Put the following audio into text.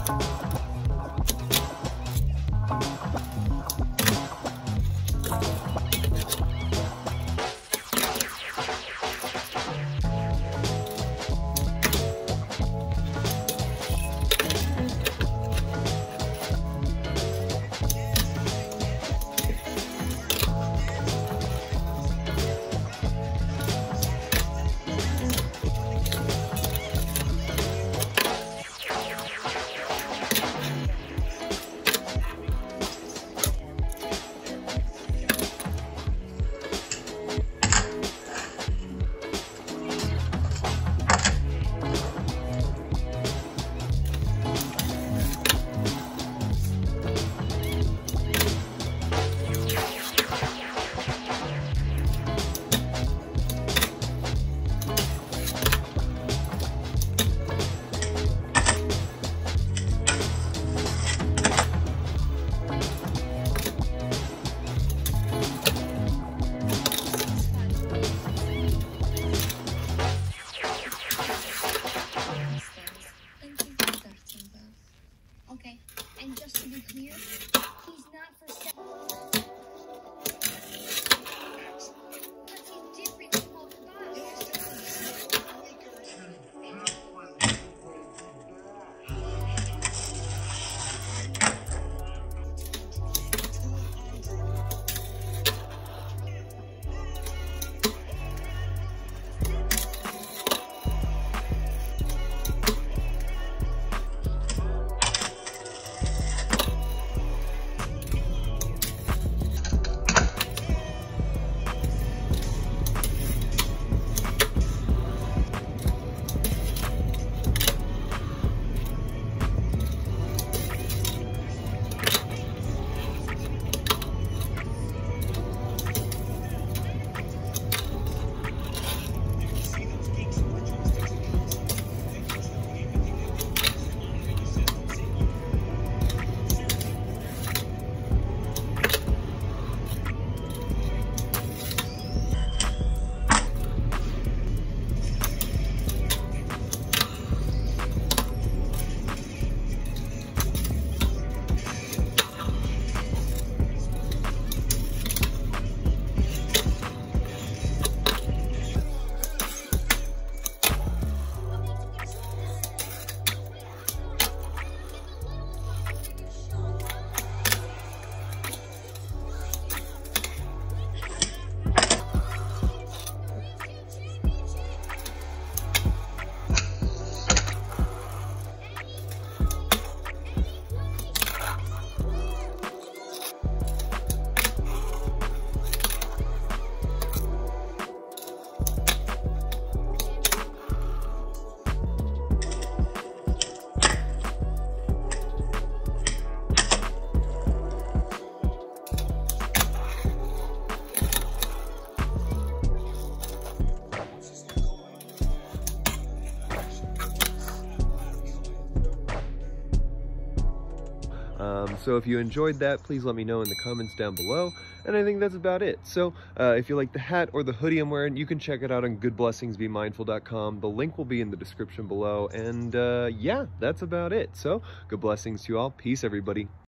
So if you enjoyed that, please let me know in the comments down below. And I think that's about it. So if you like the hat or the hoodie I'm wearing, you can check it out on goodblessingsbemindful.com. The link will be in the description below. And yeah, that's about it. So good blessings to you all. Peace, everybody.